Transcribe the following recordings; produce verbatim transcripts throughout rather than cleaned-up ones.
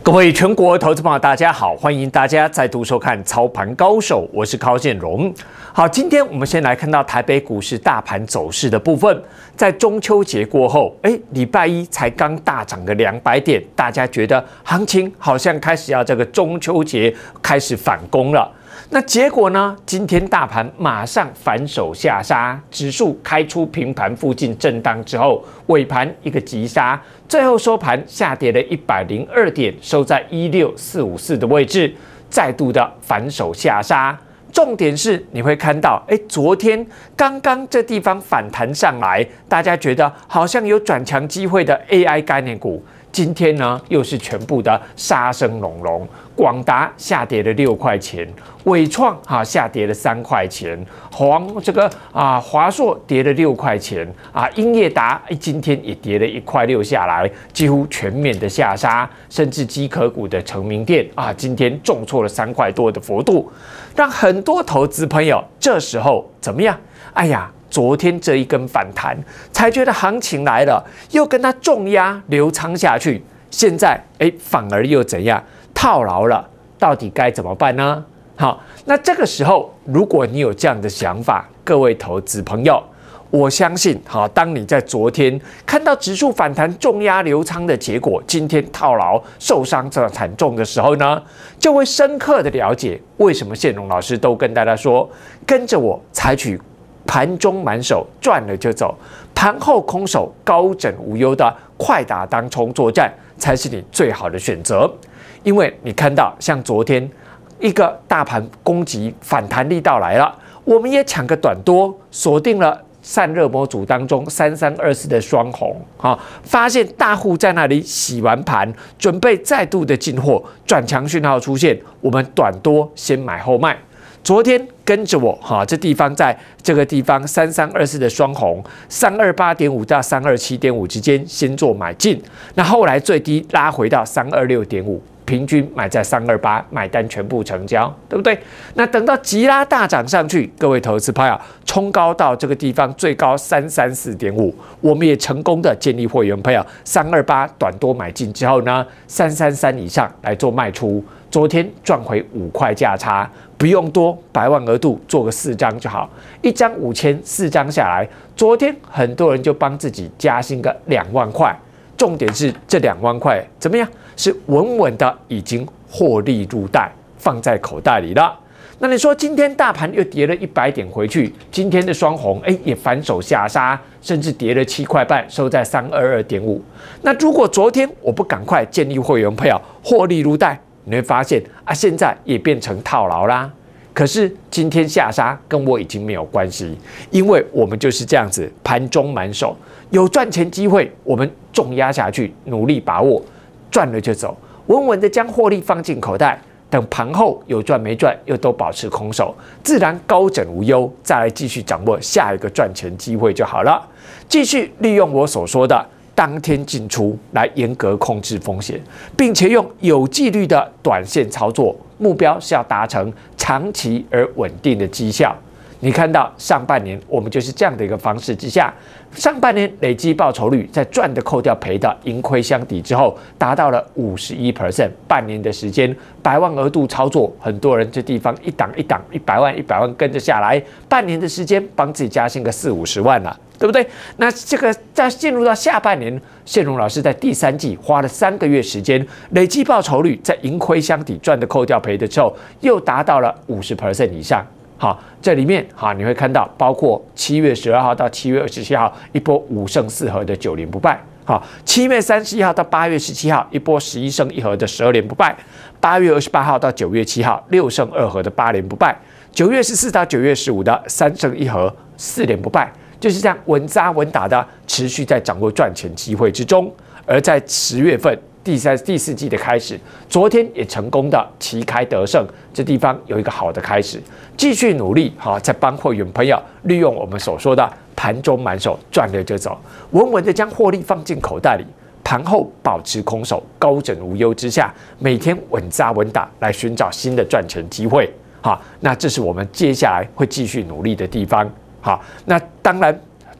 各位全国投资朋友，大家好，欢迎大家再度收看《操盘高手》，我是高建荣。好，今天我们先来看到台北股市大盘走势的部分。在中秋节过后，哎，礼拜一才刚大涨个两百点，大家觉得行情好像开始要这个中秋节开始反攻了。那结果呢？今天大盘马上反手下杀，指数开出平盘附近震荡之后，尾盘一个急杀，最后收盘下跌了一百零二点，收在一六四五四的位置，再度的反手下杀。重点是你会看到，哎，昨天刚刚这地方反弹上来，大家觉得好像有转强机会的 A I 概念股。今天呢，又是全部的杀声隆隆，广达下跌了六块钱，伟创啊下跌了三块钱，黄这个啊华硕跌了六块钱啊，英业达今天也跌了一块六下来，几乎全面的下杀，甚至机壳股的成名店啊，今天重挫了三块多的幅度，让很多投资朋友这时候怎么样？哎呀！昨天这一根反弹，才觉得行情来了，又跟它重压流仓下去，现在哎反而又怎样套牢了？到底该怎么办呢？好，那这个时候，如果你有这样的想法，各位投资朋友，我相信，好，当你在昨天看到指数反弹重压流仓的结果，今天套牢受伤这惨重的时候呢，就会深刻的了解为什么宪荣老师都跟大家说，跟着我采取盘中满手赚了就走，盘后空手高枕无忧的快打当冲作战才是你最好的选择。因为你看到像昨天一个大盘攻击反弹力道来了，我们也抢个短多，锁定了散热模组当中三三二四的双红啊，发现大户在那里洗完盘，准备再度的进货，转强讯号出现，我们短多先买后卖。昨天跟着我哈，这地方在这个地方三三二四的双红三二八点五到三二七点五之间先做买进，那后来最低拉回到三二六点五，平均买在三二八，买单全部成交，对不对？那等到急拉大涨上去，各位投资朋友冲高到这个地方最高三三四点五，我们也成功的建立会员朋友三二八短多买进之后呢，三三三以上来做卖出。昨天赚回五块价差，不用多，百万额度做个四张就好，一张五千，四张下来，昨天很多人就帮自己加薪个两万块。重点是这两万块怎么样？是稳稳的已经获利入袋，放在口袋里了。那你说今天大盘又跌了一百点回去，今天的双红哎也反手下杀，甚至跌了七块半，收在三二二点五。那如果昨天我不赶快建立会员朋友获利入袋，你会发现啊，现在也变成套牢啦。可是今天下杀跟我已经没有关系，因为我们就是这样子盘中满手，有赚钱机会，我们重压下去，努力把握，赚了就走，稳稳的将获利放进口袋。等盘后有赚没赚，又都保持空手，自然高枕无忧，再来继续掌握下一个赚钱机会就好了。继续利用我所说的当天进出来严格控制风险，并且用有纪律的短线操作，目标是要达成长期而稳定的绩效。你看到上半年我们就是这样的一个方式之下，上半年累积报酬率在赚的扣掉赔的盈亏相抵之后，达到了 百分之五十一， 半年的时间，百万额度操作，很多人这地方一档一档一百万一百万跟着下来，半年的时间帮自己加薪个四五十万了，对不对？那这个在进入到下半年，宪荣老师在第三季花了三个月时间，累计报酬率在盈亏相抵赚的扣掉赔的时候，又达到了 百分之五十 以上。好，这里面好你会看到，包括七月十二号到七月二十七号一波五胜四和的九连不败。好，七月三十一号到八月十七号一波十一胜一和的十二连不败。八月二十八号到九月七号六胜二和的八连不败。九月十四到九月十五的三胜一和四连不败。就是这样稳扎稳打的持续在掌握赚钱机会之中。而在十月份第三第四季的开始，昨天也成功的旗开得胜，这地方有一个好的开始，继续努力哈，再帮会员朋友利用我们所说的盘中满手，赚了就走，稳稳的将获利放进口袋里，盘后保持空手，高枕无忧之下，每天稳扎稳打来寻找新的赚钱机会。好，那这是我们接下来会继续努力的地方。好，那当然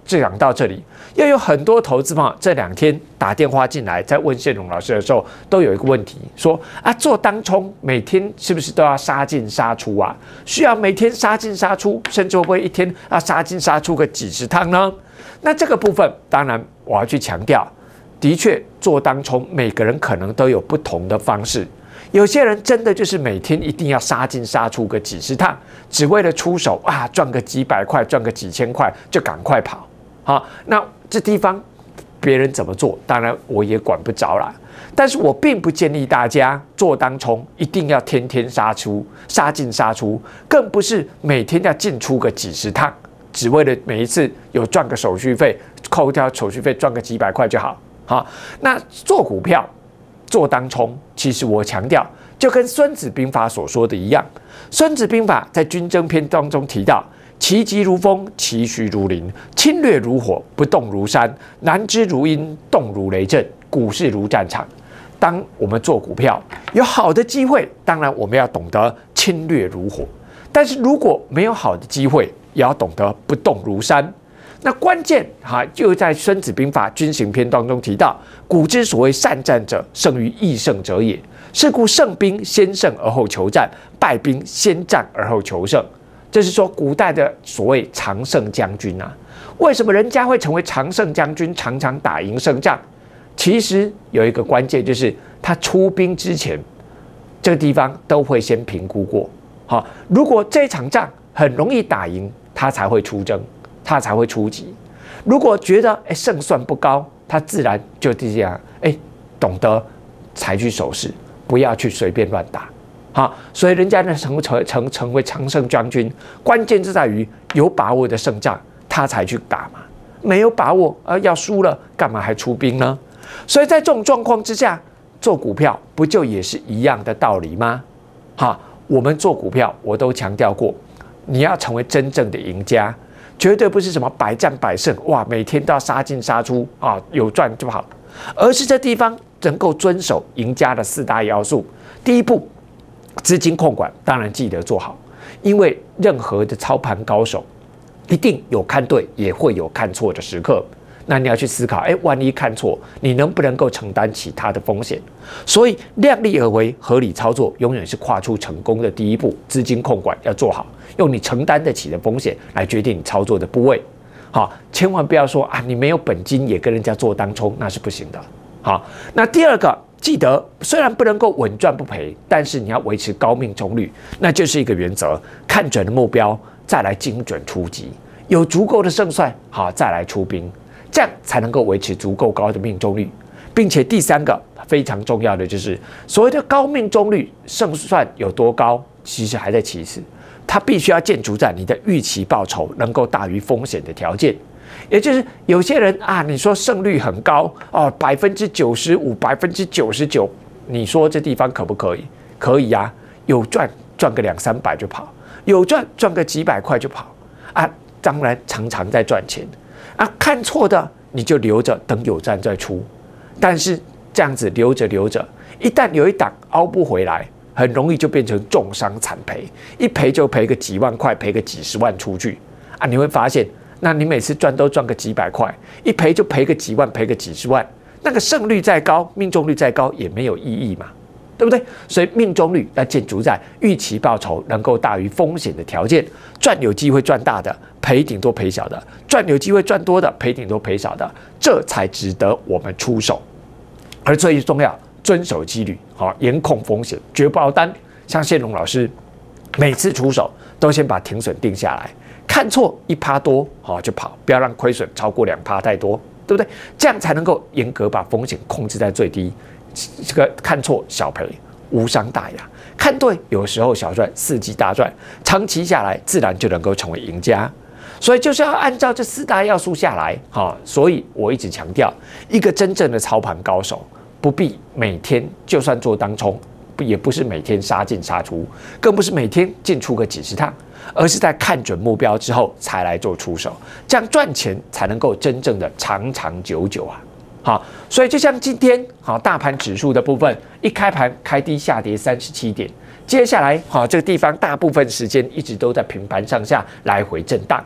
讲到这里，又有很多投资朋友这两天打电话进来，在问宪荣老师的时候，都有一个问题，说啊，做当冲每天是不是都要杀进杀出啊？需要每天杀进杀出，甚至会不会一天要杀进杀出个几十趟呢？那这个部分，当然我要去强调，的确做当冲，每个人可能都有不同的方式。有些人真的就是每天一定要杀进杀出个几十趟，只为了出手啊，赚个几百块，赚个几千块就赶快跑。好，那这地方别人怎么做，当然我也管不着啦。但是我并不建议大家做当冲一定要天天杀出、杀进杀出，更不是每天要进出个几十趟，只为了每一次有赚个手续费，扣掉手续费赚个几百块就好。好，那做股票。做当冲，其实我强调，就跟《孙子兵法》所说的一样，《孙子兵法》在军争篇当中提到：其疾如风，其虚如林，侵略如火，不动如山，难知如阴，动如雷震。股市如战场。当我们做股票有好的机会，当然我们要懂得侵略如火；但是如果没有好的机会，也要懂得不动如山。那关键哈，就在《孙子兵法·军行篇》当中提到：古之所谓善战者，胜于易胜者也。是故胜兵先胜而后求战，败兵先战而后求胜。这是说古代的所谓常胜将军啊。为什么人家会成为常胜将军，常常打赢胜仗？其实有一个关键，就是他出兵之前，这个地方都会先评估过。好，如果这场仗很容易打赢，他才会出征。他才会出击。如果觉得哎胜算不高，他自然就这样哎懂得采取守势，不要去随便乱打。好，所以人家能成成成成为常胜将军，关键就在于有把握的胜仗，他才去打嘛。没有把握，而要输了，干嘛还出兵呢？所以在这种状况之下，做股票不就也是一样的道理吗？好，我们做股票，我都强调过，你要成为真正的赢家。绝对不是什么百战百胜，哇，每天都要杀进杀出啊，有赚就好，而是这地方能够遵守赢家的四大要素。第一步，资金控管，当然记得做好，因为任何的操盘高手一定有看对，也会有看错的时刻。那你要去思考，哎，万一看错，你能不能够承担起它的风险？所以量力而为、合理操作，永远是跨出成功的第一步。资金控管要做好，用你承担得起的风险来决定你操作的部位。好，千万不要说啊，你没有本金也跟人家做当冲，那是不行的。好，那第二个，记得虽然不能够稳赚不赔，但是你要维持高命中率，那就是一个原则：看准了目标，再来精准出击，有足够的胜算，好，再来出兵。这样才能够维持足够高的命中率，并且第三个非常重要的就是所谓的高命中率，胜算有多高，其实还在其次，它必须要建筑在你的预期报酬能够大于风险的条件。也就是有些人啊，你说胜率很高哦，百分之九十五、百分之九十九，你说这地方可不可以？可以啊，有赚赚个两三百就跑，有赚赚个几百块就跑啊，当然常常在赚钱。啊，看错的你就留着，等有战再出。但是这样子留着留着，一旦有一档凹不回来，很容易就变成重伤惨赔，一赔就赔个几万块，赔个几十万出去啊！你会发现，那你每次赚都赚个几百块，一赔就赔个几万，赔个几十万，那个胜率再高，命中率再高也没有意义嘛，对不对？所以命中率要建筑在预期报酬能够大于风险的条件，赚有机会赚大的。赔顶多赔小的，赚有机会赚多的，赔顶多赔少的，这才值得我们出手。而最重要，遵守纪律，好，严控风险，绝不凹单。像宪荣老师，每次出手都先把停损定下来，看错一趴多，好就跑，不要让亏损超过两趴太多，对不对？这样才能够严格把风险控制在最低。这个看错小赔，无伤大雅；看对，有时候小赚，伺机大赚，长期下来自然就能够成为赢家。所以就是要按照这四大要素下来，哈。所以我一直强调，一个真正的操盘高手，不必每天就算做当冲，也不是每天杀进杀出，更不是每天进出个几十趟，而是在看准目标之后才来做出手，这样赚钱才能够真正的长长久久啊。好，所以就像今天好大盘指数的部分，一开盘开低下跌三十七点，接下来好这个地方大部分时间一直都在平盘上下来回震荡。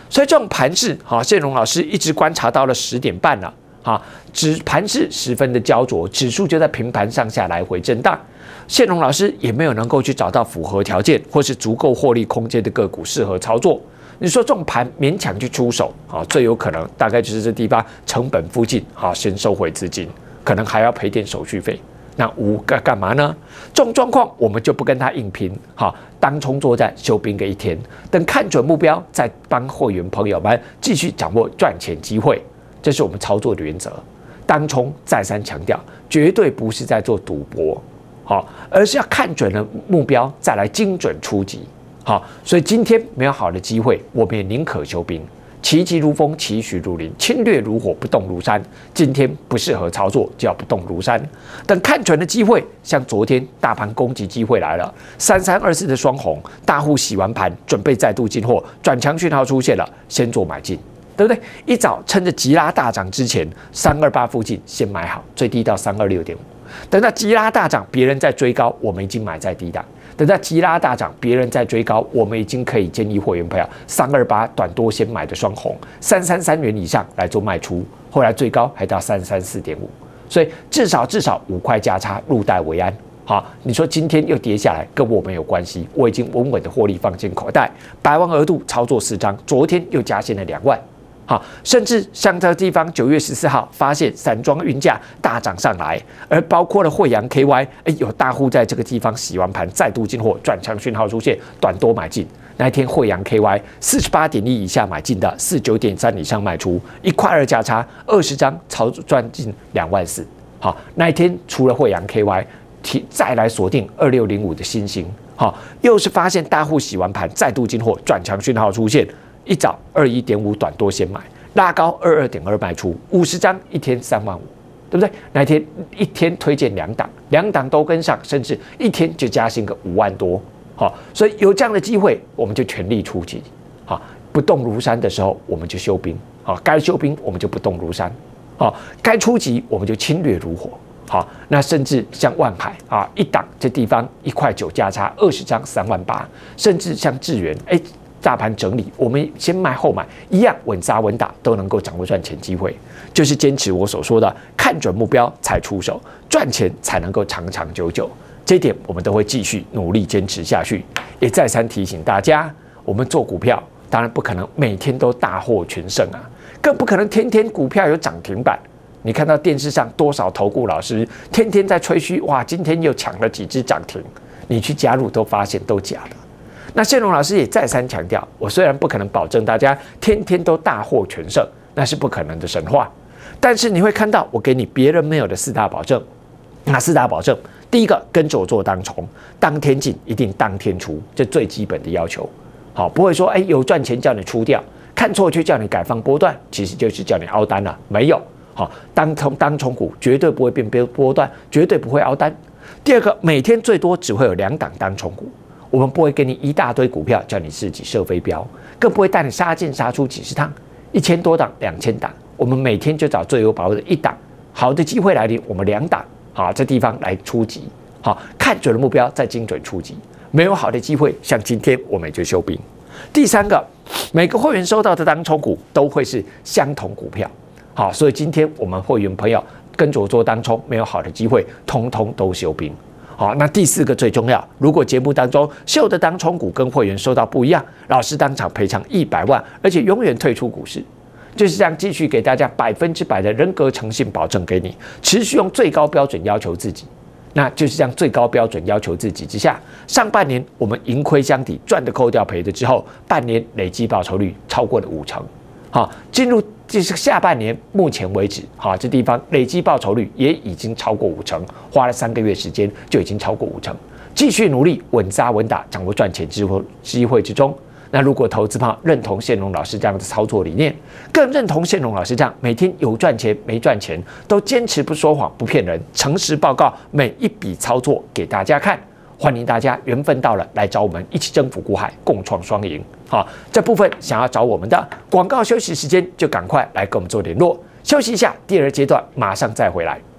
所以这种盘势，好，谢荣老师一直观察到了十点半了，啊，指盘势十分的焦灼，指数就在平盘上下来回震荡。谢荣老师也没有能够去找到符合条件或是足够获利空间的个股适合操作。你说这种盘勉强去出手，啊，最有可能大概就是这地方成本附近，啊，先收回资金，可能还要赔点手续费。那五干干嘛呢？这种状况我们就不跟他硬拼，好，当冲作战休兵个一天，等看准目标，再帮会员朋友们继续掌握赚钱机会，这是我们操作的原则。当冲再三强调，绝对不是在做赌博，好，而是要看准了目标再来精准出击，好，所以今天没有好的机会，我们也宁可休兵。其疾如风，其徐如林，侵略如火，不动如山。今天不适合操作，就要不动如山。等看准的机会，像昨天大盘攻击机会来了，三三二四的双红，大户洗完盘，准备再度进货，转强讯号出现了，先做买进，对不对？一早趁着急拉大涨之前，三二八附近先买好，最低到三二六点五。等到急拉大涨，别人在追高，我们已经买在低档。等到急拉大涨，别人在追高，我们已经可以建议会员朋友三二八短多先买的双红，三三三元以上来做卖出，后来最高还到三三四点五，所以至少至少五块价差入袋为安。好，你说今天又跌下来，跟我们有关系，我已经稳稳的获利放进口袋，百万额度操作四张，昨天又加限了两万。好，甚至像这个地方，九月十四号发现散装运价大涨上来，而包括了惠阳 K Y， 哎，有大户在这个地方洗完盘再度进货，转强讯号出现，短多买进。那一天惠阳 K Y 四十八点一以下买进的，四十九点三以上卖出，一块二价差，二十张操赚进两万四。好，那一天除了惠阳 K Y， 提再来锁定二六零五的新兴，好，又是发现大户洗完盘再度进货，转强讯号出现。一早二一点五短多先买，拉高二二点二卖出，五十张一天三万五，对不对？那一天一天推荐两档，两档都跟上，甚至一天就加薪个五万多，好，所以有这样的机会，我们就全力出击，好，不动如山的时候我们就休兵，好，该休兵我们就不动如山，好，该出击我们就侵略如火，好，那甚至像万海啊，一档这地方一块九价差，二十张三万八，甚至像智源，哎。大盘整理，我们先卖后买，一样稳扎稳打，都能够掌握赚钱机会。就是坚持我所说的，看准目标才出手，赚钱才能够长长久久。这一点我们都会继续努力坚持下去。也再三提醒大家，我们做股票当然不可能每天都大获全胜啊，更不可能天天股票有涨停板。你看到电视上多少投顾老师天天在吹嘘，哇，今天又抢了几只涨停，你去加入都发现都假的。那谢荣老师也再三强调，我虽然不可能保证大家天天都大获全胜，那是不可能的神话。但是你会看到我给你别人没有的四大保证。哪四大保证？第一个，跟着我做当冲，当天进一定当天出，这最基本的要求。好，不会说哎有赚钱叫你出掉，看错就叫你改放波段，其实就是叫你凹单了。没有，好，当冲当冲股绝对不会变波段，绝对不会凹单。第二个，每天最多只会有两档当冲股。我们不会给你一大堆股票叫你自己设飞镖，更不会带你杀进杀出几十趟，一千多档、两千档。我们每天就找最有把握的一档，好的机会来临，我们两档，好，这地方来出击，好，看准了目标再精准出击。没有好的机会，像今天我们就休兵。第三个，每个会员收到的当冲股都会是相同股票，好，所以今天我们会员朋友跟着我做当冲，没有好的机会，通通都休兵。好，那第四个最重要，如果节目当中秀的当冲股跟会员收到不一样，老师当场赔偿一百万，而且永远退出股市，就是这样继续给大家百分之百的人格诚信保证给你，持续用最高标准要求自己，那就是这样最高标准要求自己之下，上半年我们盈亏相抵，赚的扣掉赔的之后，半年累计报酬率超过了五成，好，进入。就是下半年，目前为止，好，这地方累计报酬率也已经超过五成，花了三个月时间就已经超过五成，继续努力稳扎稳打，掌握赚钱机会机会之中。那如果投资朋友认同谢荣老师这样的操作理念，更认同谢荣老师这样每天有赚钱没赚钱都坚持不说谎不骗人，诚实报告每一笔操作给大家看。欢迎大家缘分到了来找我们一起征服股海，共创双赢。好，这部分想要找我们的广告休息时间就赶快来跟我们做联络，休息一下，第二阶段马上再回来。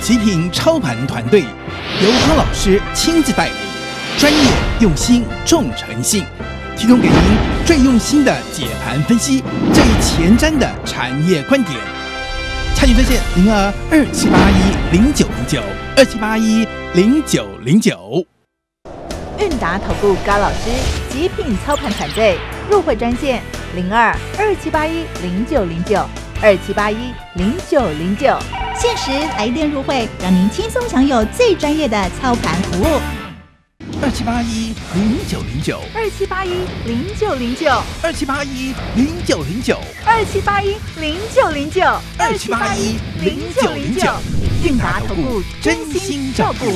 极品操盘团队由康老师亲自带领，专业用心重诚信，提供给您最用心的解盘分析，最前瞻的产业观点。参与热线零二二七八一零九零九二七八一零九零九。 韵达投顾高老师极品操盘团队入会专线零二二七八一零九零九二七八一零九零九，限时来电入会，让您轻松享有最专业的操盘服务。 二七八一零九零九二七八一零九零九二七八一零九零九二七八一零九零九二七八一零九零九， 韵达投顾真心照顾。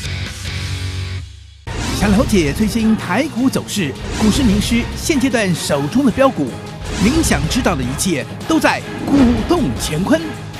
想了解最新台股走势，股市名师现阶段手中的标股，您想知道的一切都在股动乾坤。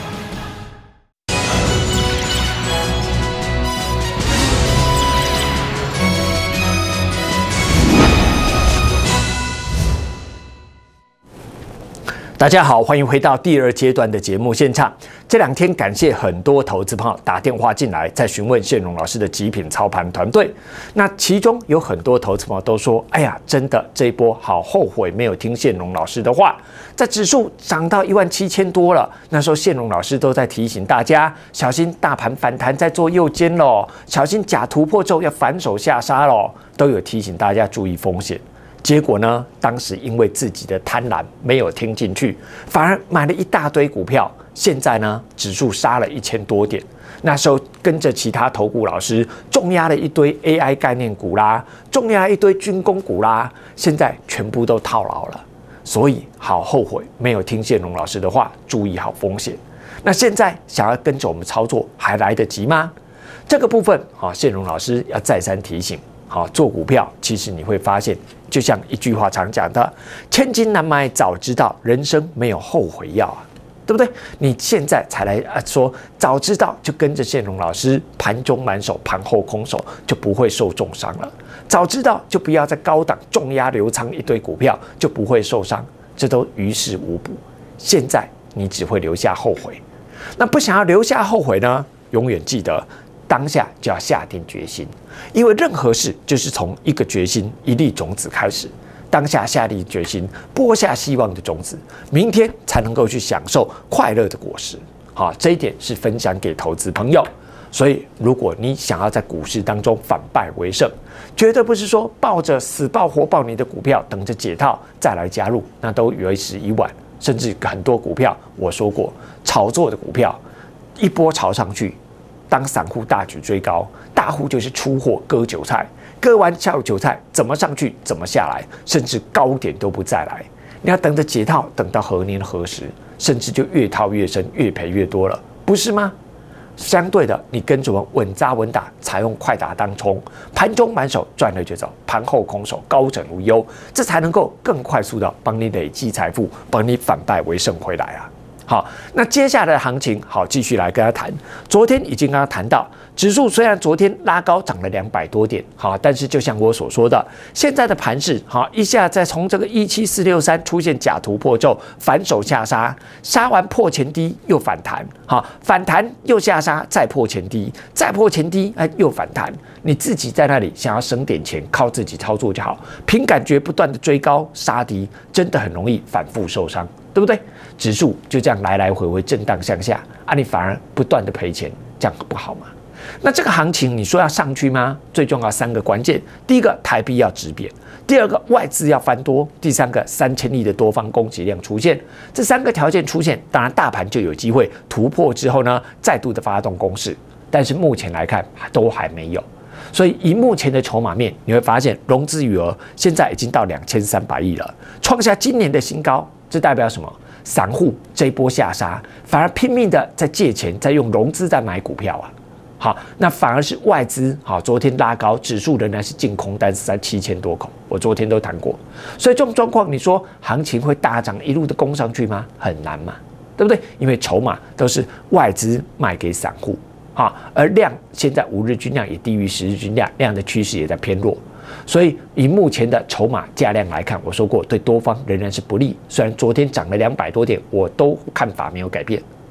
大家好，欢迎回到第二阶段的节目现场。这两天感谢很多投资朋友打电话进来，在询问宪荣老师的极品操盘团队。那其中有很多投资朋友都说：“哎呀，真的这一波好后悔没有听宪荣老师的话。”在指数涨到一万七千多了，那时候宪荣老师都在提醒大家小心大盘反弹在做右肩喽，小心假突破之后要反手下杀喽，都有提醒大家注意风险。结果呢？当时因为自己的贪婪没有听进去，反而买了一大堆股票。现在呢，指数杀了一千多点。那时候跟着其他投顾老师重压了一堆 A I 概念股啦，重压一堆军工股啦，现在全部都套牢了。所以好后悔没有听宪荣老师的话，注意好风险。那现在想要跟着我们操作，还来得及吗？这个部分啊，宪荣老师要再三提醒。好，做股票其实你会发现，就像一句话常讲的，千金难买早知道，人生没有后悔药啊，对不对？你现在才来啊说早知道就跟着宪荣老师盘中满手，盘后空手，就不会受重伤了。早知道就不要在高档重压留仓一堆股票，就不会受伤，这都于事无补。现在你只会留下后悔。那不想要留下后悔呢？永远记得。当下就要下定决心，因为任何事就是从一个决心、一粒种子开始。当下下定决心，播下希望的种子，明天才能够去享受快乐的果实。好，这一点是分享给投资朋友。所以，如果你想要在股市当中反败为胜，绝对不是说抱着死抱活抱你的股票，等着解套再来加入，那都为时已晚。甚至很多股票，我说过，炒作的股票一波炒上去。当散户大举追高，大户就是出货割韭菜，割完下韭菜怎么上去怎么下来，甚至高点都不再来。你要等着解套，等到何年何时，甚至就越套越深，越赔越多了，不是吗？相对的，你跟着我们稳扎稳打，采用快打当冲，盘中满手赚了就走，盘后空手高枕无忧，这才能够更快速的帮你累积财富，帮你反败为胜回来啊！好，那接下来的行情，好，继续来跟他谈。昨天已经跟他谈到，指数虽然昨天拉高涨了两百多点，好，但是就像我所说的，现在的盘势，好，一下再从这个一七四六三出现假突破之后，反手下杀，杀完破前低又反弹，好，反弹又下杀，再破前低，再破前低，哎，又反弹。你自己在那里想要省点钱，靠自己操作就好，凭感觉不断的追高杀低，真的很容易反复受伤。对不对？指数就这样来来回回震荡向下啊，你反而不断的赔钱，这样不好吗？那这个行情你说要上去吗？最重要三个关键：第一个，台币要止贬；第二个，外资要翻多；第三个，三千亿的多方供给量出现。这三个条件出现，当然大盘就有机会突破之后呢，再度的发动攻势。但是目前来看，都还没有。所以以目前的筹码面，你会发现融资余额现在已经到两千三百亿了，创下今年的新高。这代表什么？散户这一波下杀，反而拼命的在借钱，在用融资在买股票啊。好，那反而是外资，好，昨天拉高，指数仍然是净空单是在七千多口，我昨天都谈过。所以这种状况，你说行情会大涨一路的攻上去吗？很难嘛，对不对？因为筹码都是外资卖给散户，好，而量现在五日均量也低于十日均量，量的趋势也在偏弱。所以以目前的筹码价量来看，我说过对多方仍然是不利。虽然昨天涨了两百多点，我都看法没有改变。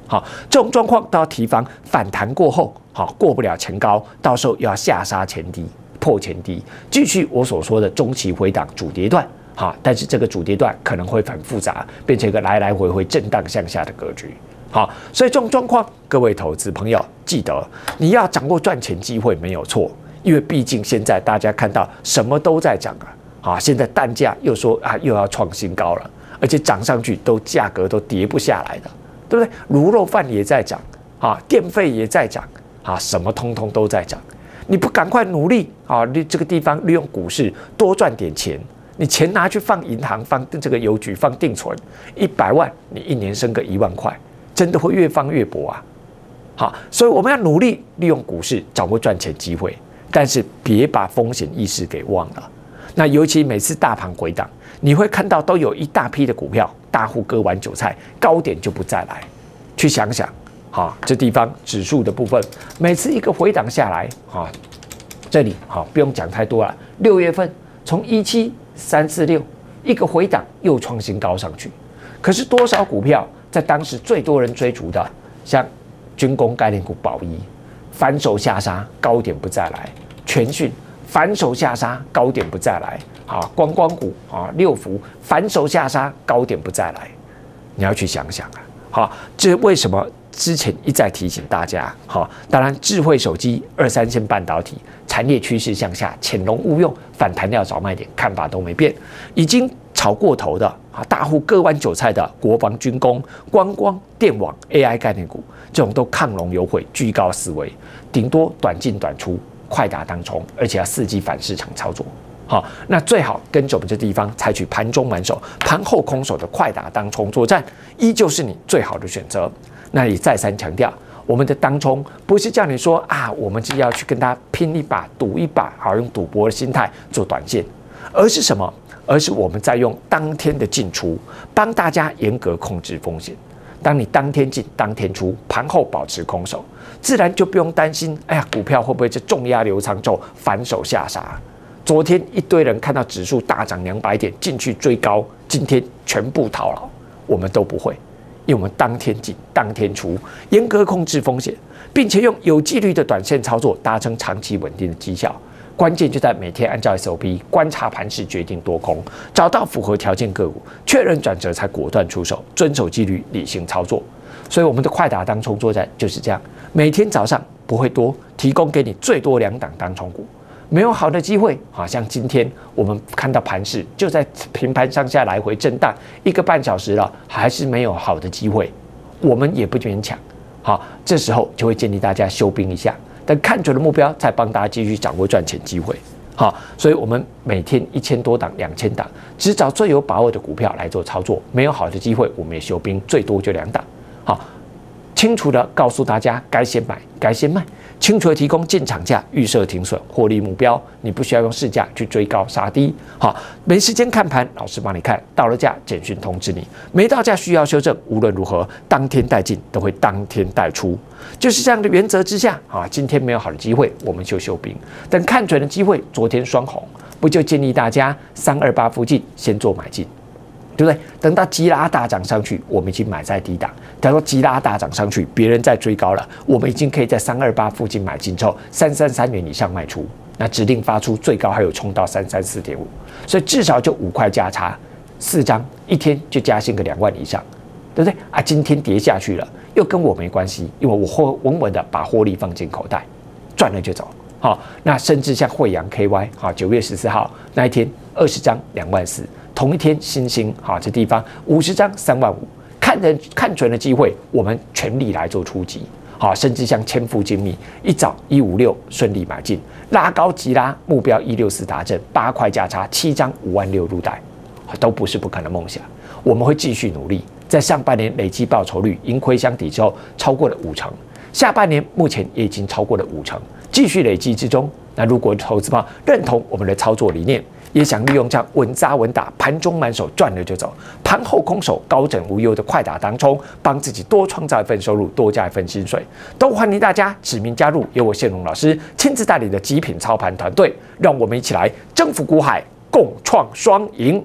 好，这种状况都要提防反弹过后，好过不了前高，到时候又要下杀前低，破前低，继续我所说的中期回档主跌段。好，但是这个主跌段可能会很复杂，变成一个来来回回震荡向下的格局。好，所以这种状况，各位投资朋友记得，你要掌握赚钱机会没有错，因为毕竟现在大家看到什么都在涨啊。好，现在蛋价又说啊又要创新高了，而且涨上去都价格都跌不下来的，对不对？卤肉饭也在涨，啊，电费也在涨，啊，什么通通都在涨。你不赶快努力啊，你这个地方利用股市多赚点钱。你钱拿去放银行、放这个邮局、放定存，一百万你一年生个一万块，真的会越放越薄啊！好，所以我们要努力利用股市掌握赚钱机会，但是别把风险意识给忘了。那尤其每次大盘回档，你会看到都有一大批的股票大户割完韭菜，高点就不再来。去想想，好，这地方指数的部分，每次一个回档下来，啊，这里好不用讲太多了。六月份从一七。三四六一个回档又创新高上去，可是多少股票在当时最多人追逐的，像军工概念股宝一反手下杀，高点不再来；全讯反手下杀，高点不再来；啊，观光股啊六福反手下杀，高点不再来。你要去想想啊，好，这为什么之前一再提醒大家？好，当然智慧手机、二三线半导体。产业趋势向下，潜龙勿用，反弹要找卖点，看法都没变。已经炒过头的啊，大户割完韭菜的国防军工、观光、电网、A I 概念股，这种都亢龙有悔，居高思维，顶多短进短出，快打当冲，而且要伺机反市场操作。好，那最好跟着我们这地方采取盘中满手、盘后空手的快打当冲作战，依旧是你最好的选择。那也再三强调。我们的当冲不是叫你说啊，我们就要去跟他拼一把、赌一把，好用赌博的心态做短线，而是什么？而是我们在用当天的进出，帮大家严格控制风险。当你当天进、当天出，盘后保持空手，自然就不用担心，哎呀，股票会不会是重压留仓之后反手下杀？昨天一堆人看到指数大涨两百点进去追高，今天全部套牢，我们都不会。因为我们当天进、当天出，严格控制风险，并且用有纪律的短线操作达成长期稳定的绩效。关键就在每天按照 S O P 观察盘势，决定多空，找到符合条件个股，确认转折才果断出手，遵守纪律，理性操作。所以我们的快打当冲作战就是这样，每天早上不会多，提供给你最多两档当冲股。没有好的机会，好像今天我们看到盘势就在平盘上下来回震荡一个半小时了，还是没有好的机会，我们也不勉强。好，这时候就会建议大家休兵一下，等看准了目标，再帮大家继续掌握赚钱机会。好，所以我们每天一千多档、两千档，只找最有把握的股票来做操作。没有好的机会，我们也休兵，最多就两档。好，清楚的告诉大家该先买，该先卖。清楚的提供进场价、预设停损、获利目标，你不需要用市价去追高杀低。好，没时间看盘，老师帮你看到了价，简讯通知你；没到价需要修正，无论如何，当天带进都会当天带出，就是这样的原则之下啊。今天没有好的机会，我们就休兵，等看准了机会。昨天双红，不就建议大家三二八附近先做买进？对不对？等到急拉大涨上去，我们已经买在低档；等到急拉大涨上去，别人在追高了，我们已经可以在三二八附近买进之后，三三三元以上卖出。那指令发出，最高还有冲到三三四点五，所以至少就五块价差，四张一天就加薪个两万以上，对不对？啊，今天跌下去了，又跟我没关系，因为我会稳稳的把获利放进口袋，赚了就走。好，那甚至像惠阳 K Y， 好，九月十四号那一天二十张两万四。同一天，新兴哈这地方五十张三万五，看人看准了机会，我们全力来做出击，好，甚至像千富精密一早一五六顺利买进，拉高急拉，目标一六四达阵，八块价差，七张五万六入袋，都不是不可能梦想。我们会继续努力，在上半年累计报酬率盈亏相抵之后超过了五成，下半年目前也已经超过了五成，继续累积之中。那如果投资方认同我们的操作理念，也想利用这样稳扎稳打、盘中满手赚了就走，盘后空手高枕无忧的快打当冲，帮自己多创造一份收入，多加一份薪水，都欢迎大家指名加入，由我谢龙老师亲自带领的极品操盘团队，让我们一起来征服股海，共创双赢。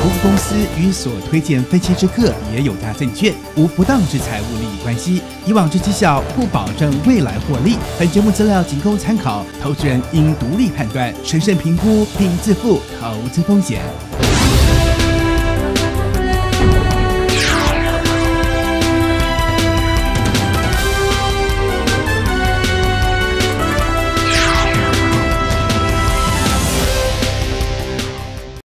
投顾公司与所推荐分析之个别有价证券无不当之财务利益关系，以往之绩效不保证未来获利。本节目资料仅供参考，投资人应独立判断、审慎评估并自负投资风险。